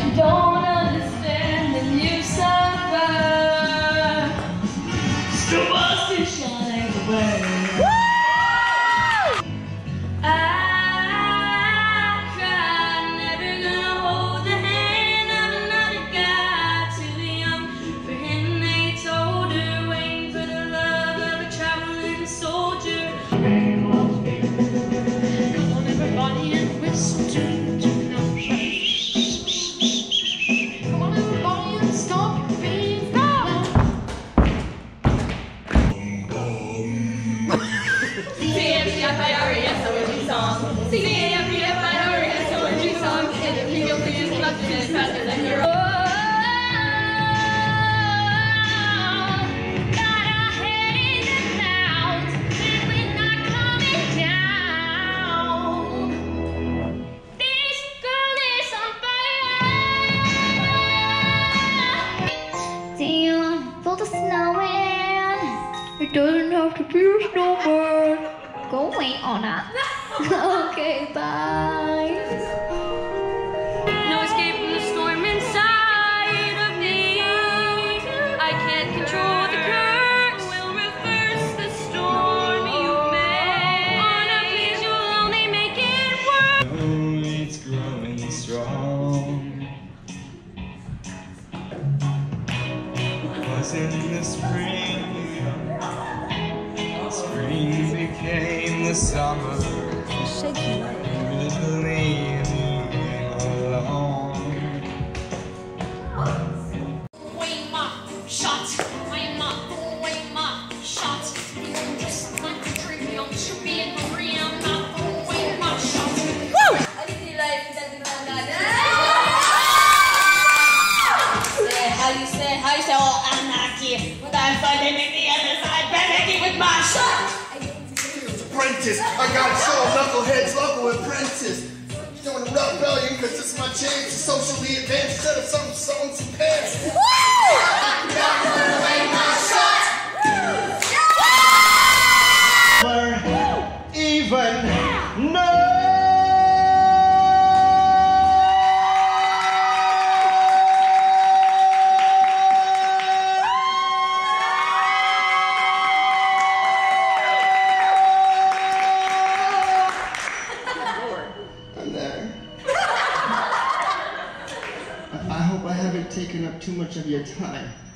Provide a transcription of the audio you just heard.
don't understand and you suffer. Still busted shines away. I cried, never gonna hold the hand of another guy too young for him. They told her, waiting for the love of a traveling soldier. Come on, everybody, and whistle to C-A-F-I-R-E-S-O-N-G song. C-A-F-I-R-E-S-O-N-G song. And if you go for your left minute faster than your own. Got our head in the clouds, and we're not coming down. This girl is on fire. Do you want to build a snowman? It doesn't have to be a snowman. Go wait on that. Okay, bye. No escape from the storm inside of me. I can't control the current. Will reverse the storm you made. On a please, you'll only make it worse. Oh, it's growing strong. Was in the spring. Spring became the summer. Away my shot. I am not throwing away my shot. You just like to treat me. I'm trippy and free. I'm not throwing away my shot. Woo! How you say, oh, anarchy. When I find it in the other side, panicking with my shot. Apprentice, I got soul, knuckleheads, local apprentice. Doing a rebellion because it's my chance to socially advance instead of some songs and pants. Woo! Not throwing away my shot. Never even know. I hope I haven't taken up too much of your time.